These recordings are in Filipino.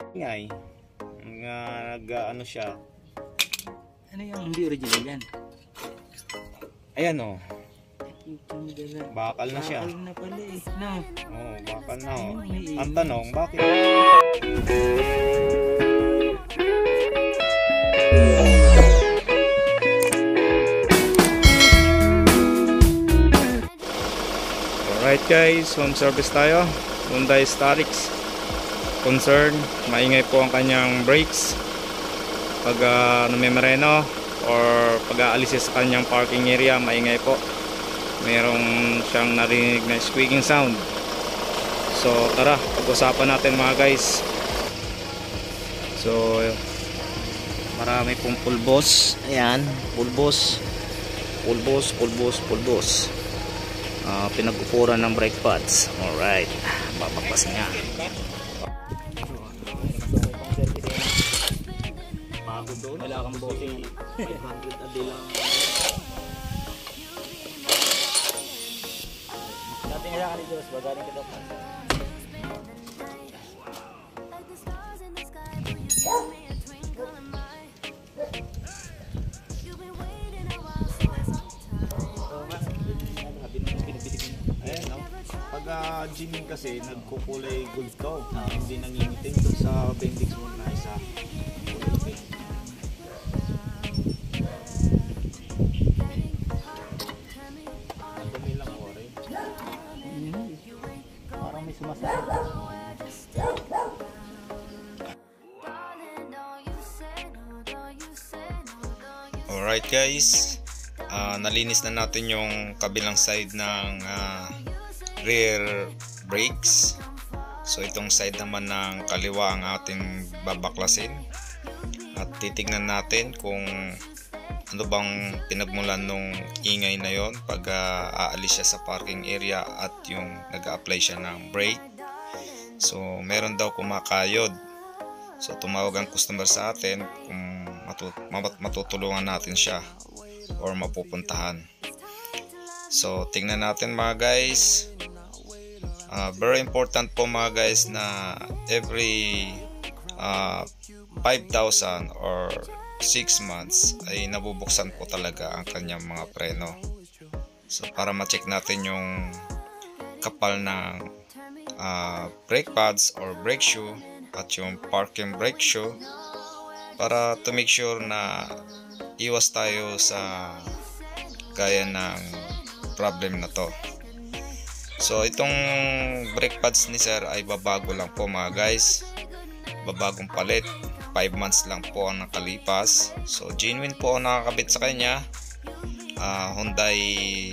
Ingay. Ano siya. Ano yung hindi original yan? Ayan o. Bakal na siya. Bakal na pala eh. No. Oo, bakal na o. Ang tanong, bakit? Alright guys, home service tayo. Hyundai Starex. Concern, maingay po ang kanyang brakes pag namimereno or pag aalis sa kanyang parking area, maingay po. Mayroong siyang narinig na squeaking sound. So tara, pag-usapan natin mga guys. So marami pong pulbos. Ayan, pulbos. Pinag-ukuran ng brake pads. Alright, babaklas niya. Wala kang bossing 500 a day lang. Dating kaya kanil Diyos, bagaling ka daw pa. Ayan, no? Pag gymming kasi, nagkukulay gold to. Hindi nangingitim doon sa bendix mo na isa. Parang may sumasakit. Alright guys, nalinis na natin yung kabilang side ng rear brakes. So itong side naman ng kaliwa ang ating babaklasin at titignan natin kung ano bang pinagmulan nung ingay na yon pag aalis siya sa parking area at yung nag-a-apply siya ng brake. So meron daw kumakayod. So tumawag ang customer sa atin kung matutulungan natin siya or mapupuntahan. So tingnan natin mga guys. Very important po mga guys na every 5,000 or 6 months ay nabubuksan po talaga ang kanyang mga preno. So para ma-check natin yung kapal ng brake pads or brake shoe at yung parking brake shoe para to make sure na iwas tayo sa gaya ng problem na to. So itong brake pads ni sir ay babago lang po mga guys. Babagong palit. 5 months lang po ang nakalipas. So genuine po ang nakakabit sa kanya. Hyundai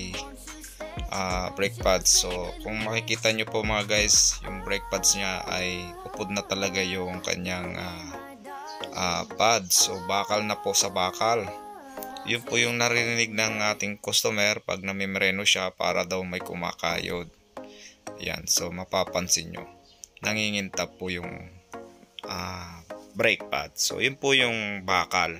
brake pads. So kung makikita nyo po mga guys, yung brake pads niya ay upod na talaga yung kanyang pads. So bakal na po sa bakal. Yun po yung narinig ng ating customer pag namimereno siya para daw may kumakayod. Yan, so mapapansin nyo nangingintab po yung brake pad. So yun po yung bakal.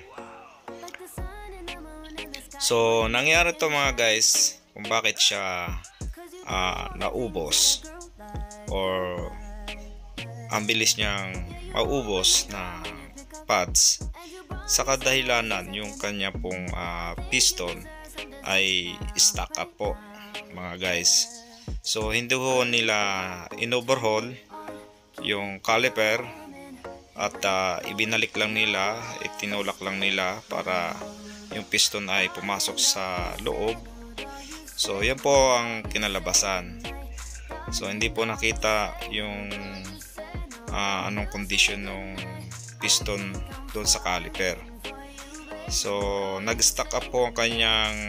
So nangyari to mga guys kung bakit siya naubos or ang bilis niyang maubos na pads sa kadahilanan yung kanya pong piston ay stuck up po mga guys. So hindi ho nila in-overhaul yung caliper at ibinalik lang nila, itinulak lang nila para yung piston ay pumasok sa loob. So yan po ang kinalabasan. So hindi po nakita yung anong condition ng piston doon sa caliper. So nag-stuck up po ang kanyang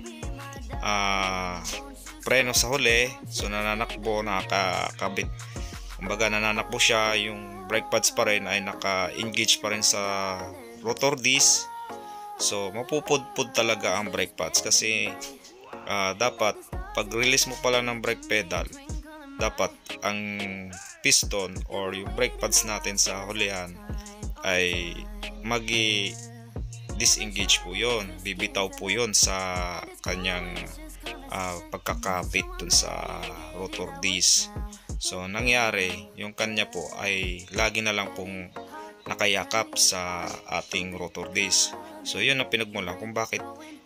preno sa huli. So nananakbo, nakakabit. Kumbaga nananakbo siya, yung brake pads pa rin ay naka-engage pa rin sa rotor disc. So mapupudpud talaga ang brake pads kasi dapat pag release mo pala ng brake pedal, dapat ang piston or yung brake pads natin sa hulihan ay disengage po yon, bibitaw po yon sa kanyang pagkakapit dun sa rotor disc. So nangyari, yung kanya po ay lagi na lang pong nakayakap sa ating rotor disc. So yun ang pinagmulan kung bakit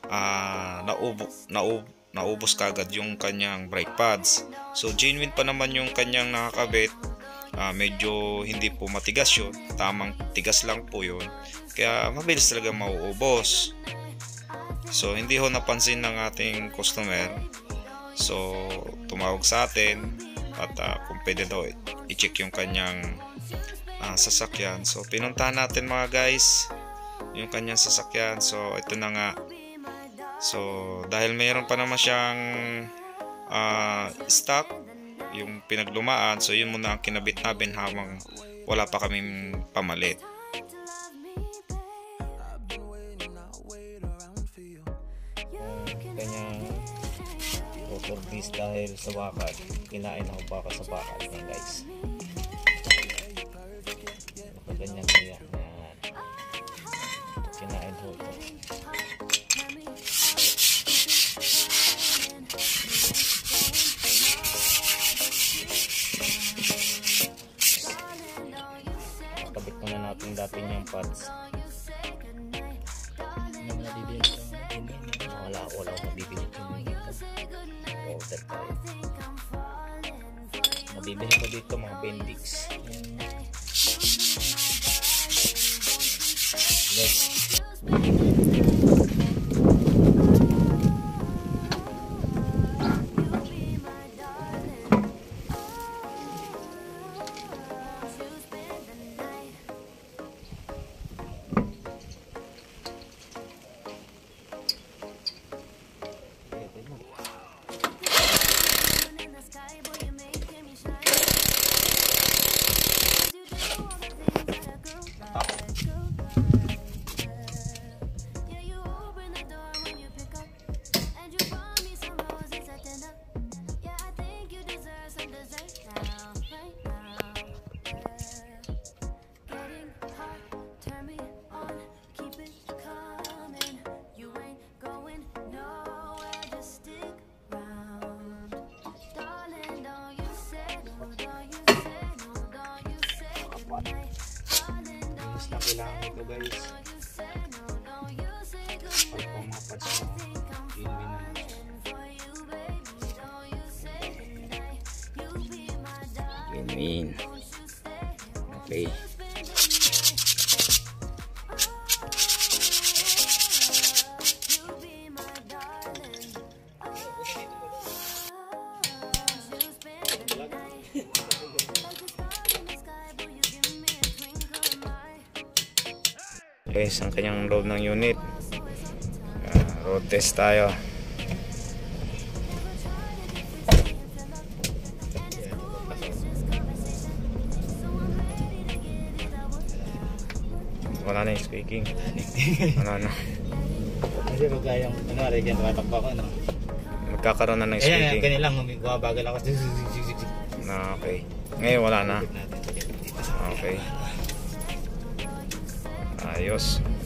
naubos kagad yung kanyang brake pads. So genuine pa naman yung kanyang nakakabit. Medyo hindi po matigas yun, tamang tigas lang po yun, kaya mabilis talaga mauubos. So hindi ho napansin ng ating customer, so tumawag sa atin at kung pwede daw i-check yung kanyang sasakyan. So pinuntahan natin mga guys yung kanyang sasakyan. So ito na nga. So dahil mayroon pa naman siyang stock yung pinaglumaan, so yun muna ang kinabit namin habang wala pa kaming pamalit. Kanyang rotor disc dahil sa bakal, kinain ako baka sa bakal yan guys. Ganyan kaya kinain ho ito. Nakabit muna natin dati niyang pads. Wala akong mabibili yung order tayo. Mabibili ko dito mga Bendix. Next. Na kailangan ito guys. Pag pumapad sa win-win. Okay. Guys, ang kanyang loob ng unit. Road test tayo. Wala na yung squeaking. Wala na. Kasi magayang kunwari dyan tatakpa ko Magkakaroon na ng squeaking. Ayan, ganyan lang, bumabagal ako. Okay. Ngayon wala na. Okay. Ayos.